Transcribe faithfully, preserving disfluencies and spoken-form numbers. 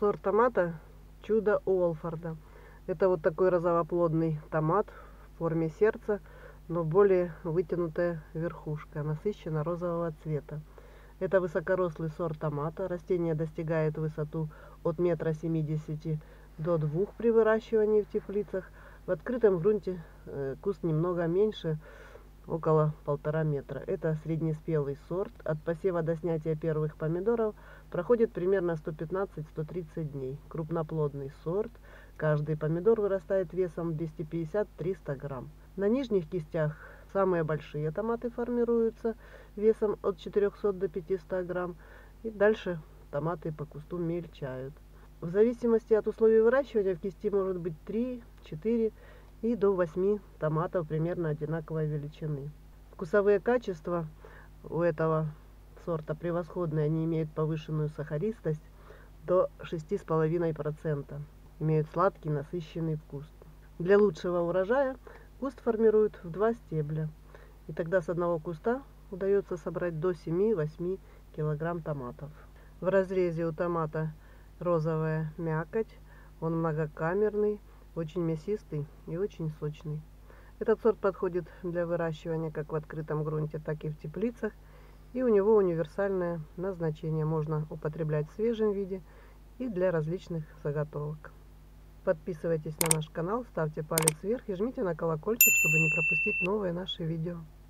Сорт томата Чудо Уолфорда. Это вот такой розовоплодный томат в форме сердца, но более вытянутая верхушка, насыщенно розового цвета. Это высокорослый сорт томата. Растение достигает высоту от метра семидесяти до двух при выращивании в теплицах. В открытом грунте э, куст немного меньше, около полтора метра. Это среднеспелый сорт. От посева до снятия первых помидоров проходит примерно сто пятнадцать — сто тридцать дней. Крупноплодный сорт. Каждый помидор вырастает весом двести пятьдесят — триста грамм. На нижних кистях самые большие томаты формируются весом от четырёхсот до пятисот грамм. И дальше томаты по кусту мельчают. В зависимости от условий выращивания в кисти может быть три, четыре и до восьми томатов примерно одинаковой величины. Вкусовые качества у этого сорта превосходные. Они имеют повышенную сахаристость до шести с половиной процентов. Имеют сладкий насыщенный вкус. Для лучшего урожая куст формируют в два стебля. И тогда с одного куста удается собрать до семи-восьми килограмм томатов. В разрезе у томата розовая мякоть. Он многокамерный, очень мясистый и очень сочный. Этот сорт подходит для выращивания как в открытом грунте, так и в теплицах. И у него универсальное назначение. Можно употреблять в свежем виде и для различных заготовок. Подписывайтесь на наш канал, ставьте палец вверх и жмите на колокольчик, чтобы не пропустить новые наши видео.